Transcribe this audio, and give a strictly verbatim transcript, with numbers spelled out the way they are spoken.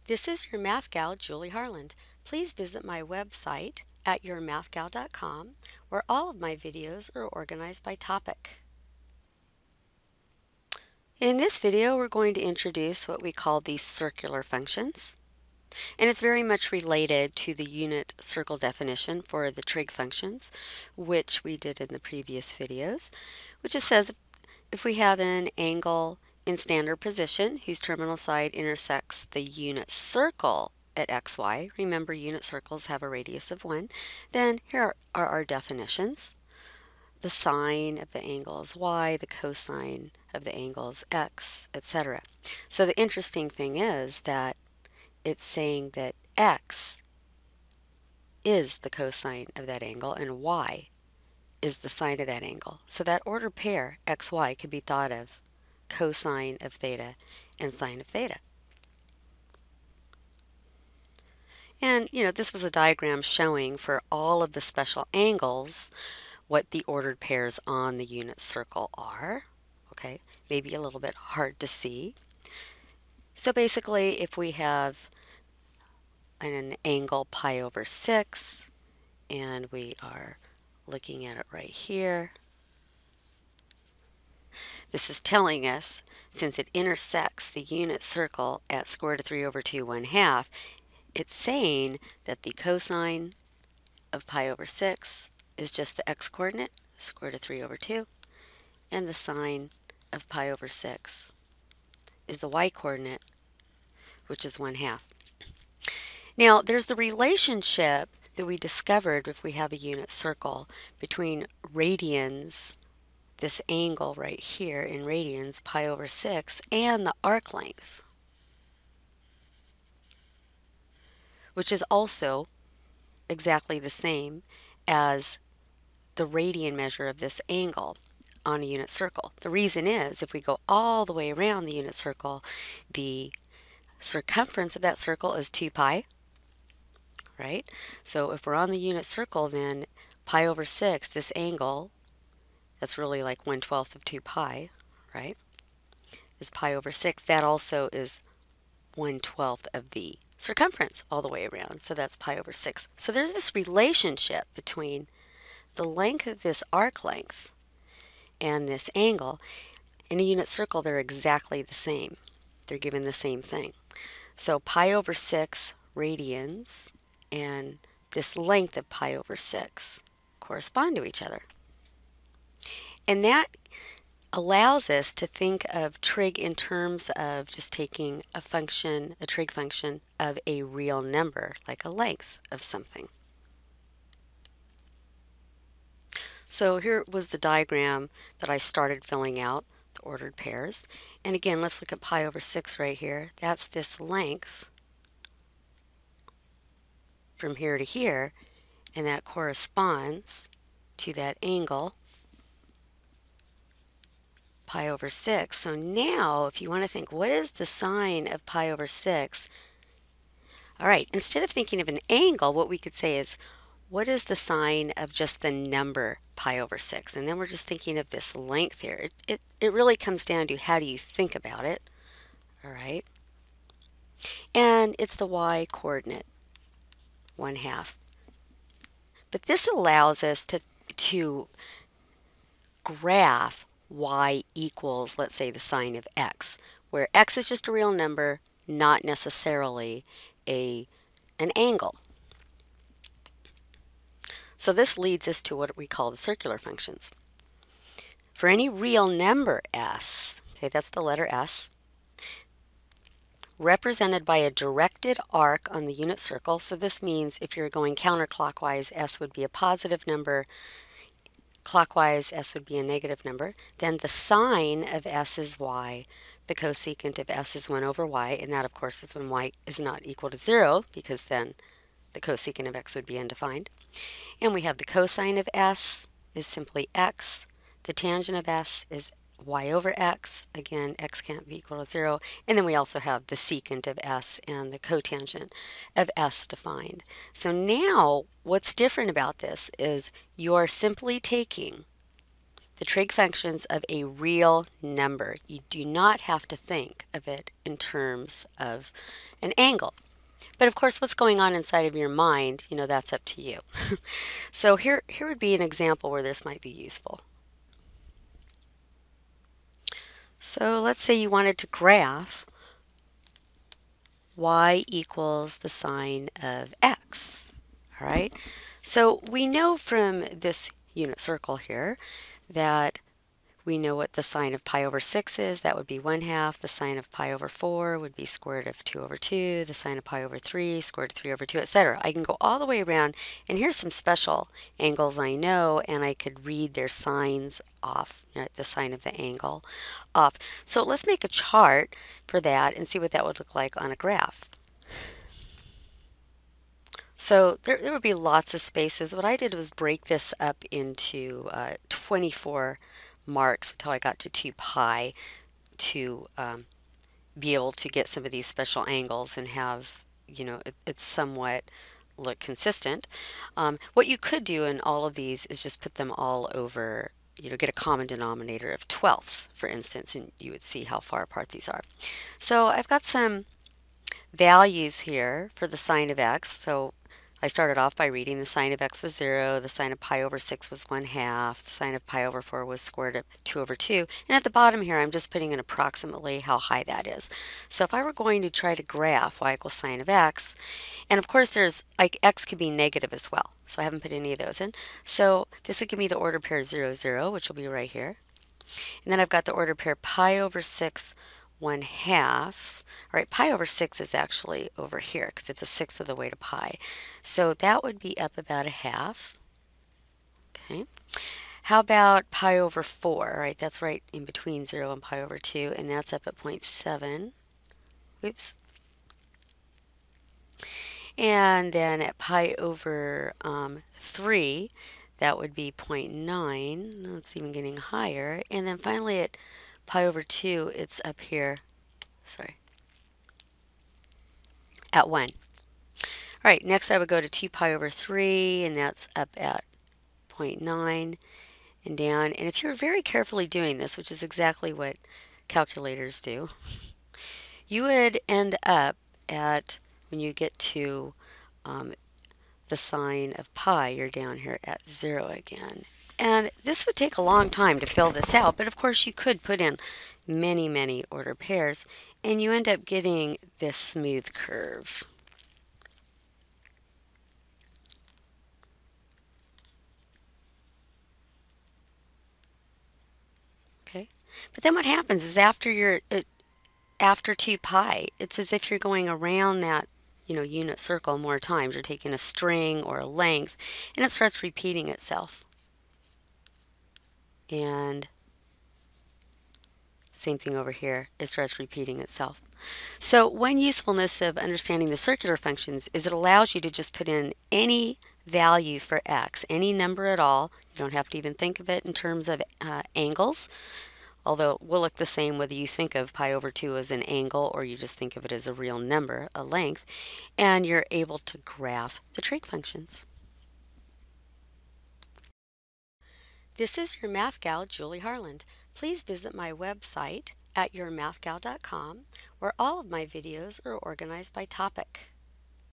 This is your math gal, Julie Harland. Please visit my website at your math gal dot com, where all of my videos are organized by topic. In this video, we're going to introduce what we call these circular functions. And it's very much related to the unit circle definition for the trig functions, which we did in the previous videos, which just says if we have an angle in standard position whose terminal side intersects the unit circle at xy, remember unit circles have a radius of one, then here are, are our definitions. The sine of the angle is y, the cosine of the angle is x, et cetera. So the interesting thing is that it's saying that x is the cosine of that angle and y is the sine of that angle. So that ordered pair, xy, could be thought of cosine of theta and sine of theta. And, you know, this was a diagram showing for all of the special angles what the ordered pairs on the unit circle are. Okay, maybe a little bit hard to see. So basically, if we have an angle pi over six, and we are looking at it right here, this is telling us, since it intersects the unit circle at square root of three over two, one half, it's saying that the cosine of pi over six is just the x-coordinate, square root of three over two, and the sine of pi over six is the y-coordinate, which is one half. Now, there's the relationship that we discovered if we have a unit circle between radians, this angle right here in radians, pi over six, and the arc length, which is also exactly the same as the radian measure of this angle on a unit circle. The reason is, if we go all the way around the unit circle, the circumference of that circle is two pi, right? So if we're on the unit circle, then pi over six, this angle, that's really like one twelfth of two pi, right, is pi over six. That also is one twelfth of the circumference all the way around, so that's pi over six. So there's this relationship between the length of this arc length and this angle. In a unit circle, they're exactly the same. They're given the same thing. So pi over six radians and this length of pi over six correspond to each other. And that allows us to think of trig in terms of just taking a function, a trig function of a real number, like a length of something. So here was the diagram that I started filling out, the ordered pairs. And again, let's look at pi over six right here. That's this length from here to here, and that corresponds to that angle pi over six. So now, if you want to think, what is the sine of pi over six? All right, instead of thinking of an angle, what we could say is, what is the sine of just the number pi over six? And then we're just thinking of this length here. It, it, it really comes down to how do you think about it, all right? And it's the y coordinate, one half. But this allows us to, to graph y equals, let's say, the sine of x, where x is just a real number, not necessarily a, an angle. So this leads us to what we call the circular functions. For any real number s, okay, that's the letter s, represented by a directed arc on the unit circle, so this means if you're going counterclockwise, s would be a positive number, clockwise, s would be a negative number. Then the sine of s is y. The cosecant of s is one over y, and that, of course, is when y is not equal to zero, because then the cosecant of x would be undefined. And we have the cosine of s is simply x. The tangent of s is y over x. Again, x can't be equal to zero. And then we also have the secant of s and the cotangent of s defined. So now what's different about this is you're simply taking the trig functions of a real number. You do not have to think of it in terms of an angle. But of course, what's going on inside of your mind, you know, that's up to you. So here, here would be an example where this might be useful. So let's say you wanted to graph y equals the sine of x. All right. So we know from this unit circle here that we know what the sine of pi over six is. That would be one half. The sine of pi over four would be square root of two over two. The sine of pi over three, square root of three over two, et cetera. I can go all the way around, and here's some special angles I know, and I could read their sines off, you know, the sine of the angle off. So let's make a chart for that and see what that would look like on a graph. So there, there would be lots of spaces. What I did was break this up into uh, twenty-four marks until I got to two pi to um, be able to get some of these special angles and have, you know, it, it's somewhat look consistent. Um, what you could do in all of these is just put them all over, you know, get a common denominator of twelfths, for instance, and you would see how far apart these are. So I've got some values here for the sine of x. So I started off by reading the sine of x was zero, the sine of pi over six was one half, the sine of pi over four was square root of two over two, and at the bottom here I'm just putting in approximately how high that is. So if I were going to try to graph y equals sine of x, and of course there's, like, x could be negative as well, so I haven't put any of those in. So this would give me the order pair zero, zero, which will be right here. And then I've got the order pair pi over six, one half. All right, pi over six is actually over here because it's a sixth of the way to pi. So that would be up about a half. Okay. How about pi over four? All right, that's right in between zero and pi over two, and that's up at zero point seven. Oops. And then at pi over um, three, that would be zero point nine. No, it's even getting higher. And then finally at pi over two, it's up here. Sorry. At one. All right, next I would go to two pi over three, and that's up at zero point nine and down. And if you're very carefully doing this, which is exactly what calculators do, you would end up at, when you get to um, the sine of pi, you're down here at zero again. And this would take a long time to fill this out, but of course you could put in many, many order pairs, and you end up getting this smooth curve. Okay, but then what happens is after you're uh, after two pi, it's as if you're going around that, you know, unit circle more times. You're taking a string or a length, and it starts repeating itself. And same thing over here, it starts repeating itself. So one usefulness of understanding the circular functions is it allows you to just put in any value for x, any number at all. You don't have to even think of it in terms of uh, angles, although it will look the same whether you think of pi over two as an angle or you just think of it as a real number, a length, and you're able to graph the trig functions. This is your math gal, Julie Harland. Please visit my website at your math gal dot com, where all of my videos are organized by topic.